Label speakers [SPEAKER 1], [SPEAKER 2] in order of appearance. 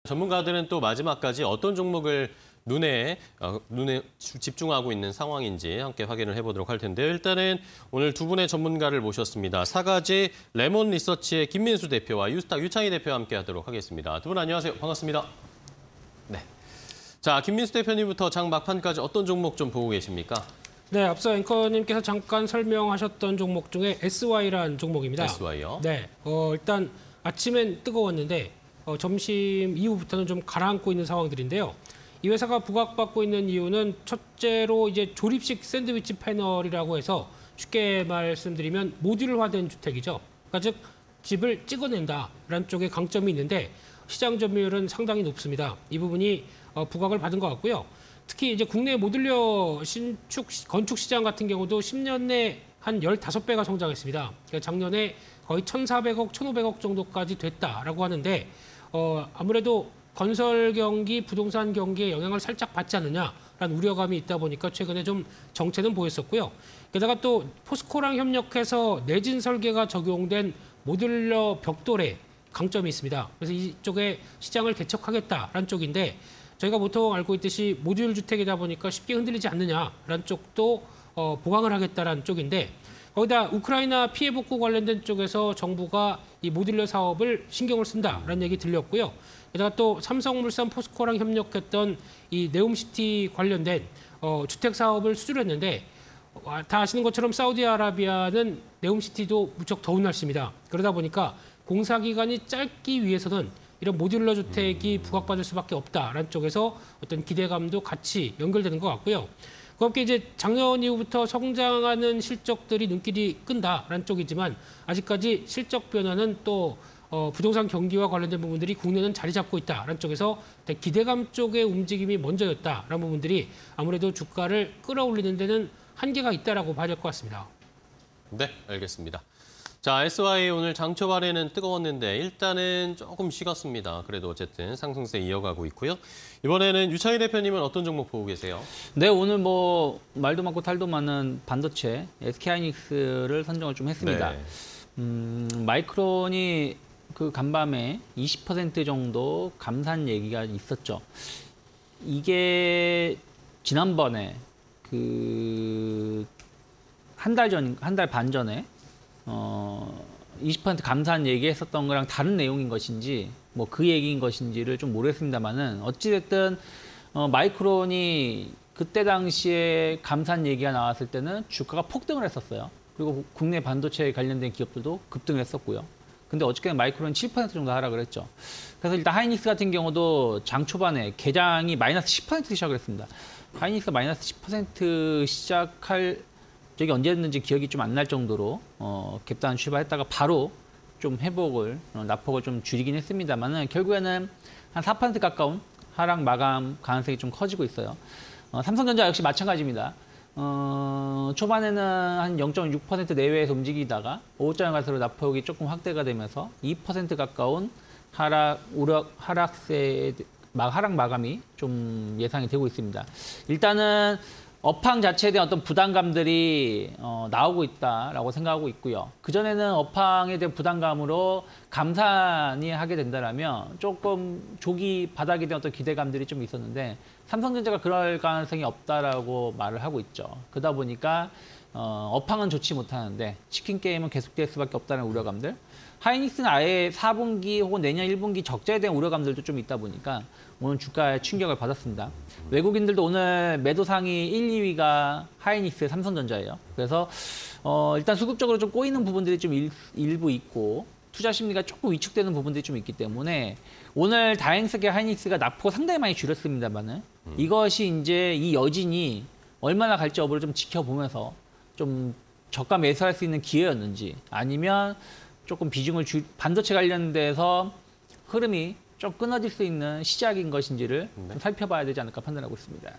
[SPEAKER 1] 전문가들은 또 마지막까지 어떤 종목을 눈에 집중하고 있는 상황인지 함께 확인을 해보도록 할 텐데요. 일단은 오늘 두 분의 전문가를 모셨습니다. 사가지 레몬 리서치의 김민수 대표와 유스탁 유창희 대표와 함께 하도록 하겠습니다. 두 분 안녕하세요. 반갑습니다. 네. 자, 김민수 대표님부터 장 막판까지 어떤 종목 좀 보고 계십니까?
[SPEAKER 2] 네, 앞서 앵커님께서 잠깐 설명하셨던 종목 중에 SY라는 종목입니다.
[SPEAKER 1] SY요?
[SPEAKER 2] 네, 일단 아침엔 뜨거웠는데 점심 이후부터는 좀 가라앉고 있는 상황들인데요. 이 회사가 부각받고 있는 이유는 첫째로 이제 조립식 샌드위치 패널이라고 해서 쉽게 말씀드리면 모듈화된 주택이죠. 그러니까 즉 집을 찍어낸다라는 쪽에 강점이 있는데 시장 점유율은 상당히 높습니다. 이 부분이 부각을 받은 것 같고요. 특히 이제 국내 모듈러 신축 건축 시장 같은 경우도 10년 내 한 15배가 성장했습니다. 그러니까 작년에 거의 1,400억, 1,500억 정도까지 됐다라고 하는데 아무래도 건설 경기, 부동산 경기에 영향을 살짝 받지 않느냐라는 우려감이 있다 보니까 최근에 좀 정체는 보였었고요. 게다가 또 포스코랑 협력해서 내진 설계가 적용된 모듈러 벽돌에 강점이 있습니다. 그래서 이쪽에 시장을 개척하겠다라는 쪽인데 저희가 보통 알고 있듯이 모듈 주택이다 보니까 쉽게 흔들리지 않느냐라는 쪽도 보강을 하겠다라는 쪽인데 거기다 우크라이나 피해 복구 관련된 쪽에서 정부가 이 모듈러 사업을 신경을 쓴다라는 얘기 들렸고요. 게다가 또 삼성물산 포스코랑 협력했던 이 네옴시티 관련된 주택 사업을 수주했는데 다 아시는 것처럼 사우디아라비아는 네옴시티도 무척 더운 날씨입니다. 그러다 보니까 공사 기간이 짧기 위해서는 이런 모듈러 주택이 부각받을 수밖에 없다라는 쪽에서 어떤 기대감도 같이 연결되는 것 같고요. 그와 함께 이제 작년 이후부터 성장하는 실적들이 눈길이 끈다라는 쪽이지만 아직까지 실적 변화는 또 부동산 경기와 관련된 부분들이 국내는 자리 잡고 있다라는 쪽에서 기대감 쪽의 움직임이 먼저였다라는 부분들이 아무래도 주가를 끌어올리는 데는 한계가 있다라고 봐야 될 것 같습니다.
[SPEAKER 1] 네, 알겠습니다. 자, SY 오늘 장 초반에는 뜨거웠는데 일단은 조금 식었습니다. 그래도 어쨌든 상승세 이어가고 있고요. 이번에는 유창희 대표님은 어떤 종목 보고 계세요?
[SPEAKER 3] 네, 오늘 뭐 말도 많고 탈도 많은 반도체 SK하이닉스를 선정을 좀 했습니다.
[SPEAKER 1] 네.
[SPEAKER 3] 마이크론이 그 간밤에 20% 정도 감산 얘기가 있었죠. 이게 지난번에 그 한 달 반 전에 20% 감산 얘기했었던 거랑 다른 내용인 것인지 뭐 그 얘기인 것인지를 좀 모르겠습니다만은 어찌됐든 마이크론이 그때 당시에 감산 얘기가 나왔을 때는 주가가 폭등을 했었어요. 그리고 국내 반도체 관련된 기업들도 급등을 했었고요. 근데 어저께는 마이크론이 7% 정도 하락을 했죠. 그래서 일단 하이닉스 같은 경우도 장 초반에 개장이 마이너스 10% 시작을 했습니다. 하이닉스가 마이너스 10% 시작할 저기 언제였는지 기억이 좀 안 날 정도로 갭단 출발했다가 바로 좀 회복을 낙폭을 좀 줄이긴 했습니다만은 결국에는 한 4% 가까운 하락 마감 가능성이 좀 커지고 있어요. 삼성전자 역시 마찬가지입니다. 초반에는 한 0.6% 내외에서 움직이다가 오후장에 갈수록 낙폭이 조금 확대가 되면서 2% 가까운 하락 마감이 좀 예상이 되고 있습니다. 일단은 업황 자체에 대한 어떤 부담감들이 나오고 있다라고 생각하고 있고요. 그전에는 업황에 대한 부담감으로 감산이 하게 된다면 조금 조기 바닥에 대한 어떤 기대감들이 좀 있었는데 삼성전자가 그럴 가능성이 없다라고 말을 하고 있죠. 그러다 보니까 업황은 좋지 못하는데 치킨 게임은 계속될 수밖에 없다는 우려감들. 하이닉스는 아예 4분기 혹은 내년 1분기 적자에 대한 우려감들도 좀 있다 보니까 오늘 주가에 충격을 받았습니다. 외국인들도 오늘 매도상위 1, 2위가 하이닉스, 삼성전자예요. 그래서 일단 수급적으로 좀 꼬이는 부분들이 좀 일부 있고 투자 심리가 조금 위축되는 부분들이 좀 있기 때문에 오늘 다행스럽게 하이닉스가 낙폭 상당히 많이 줄였습니다만은 이것이 이제 이 여진이 얼마나 갈지 여부를 좀 지켜보면서 좀 저가 매수할 수 있는 기회였는지 아니면 조금 비중을 반도체 관련돼서 흐름이 좀 끊어질 수 있는 시작인 것인지를 좀 살펴봐야 되지 않을까 판단하고 있습니다.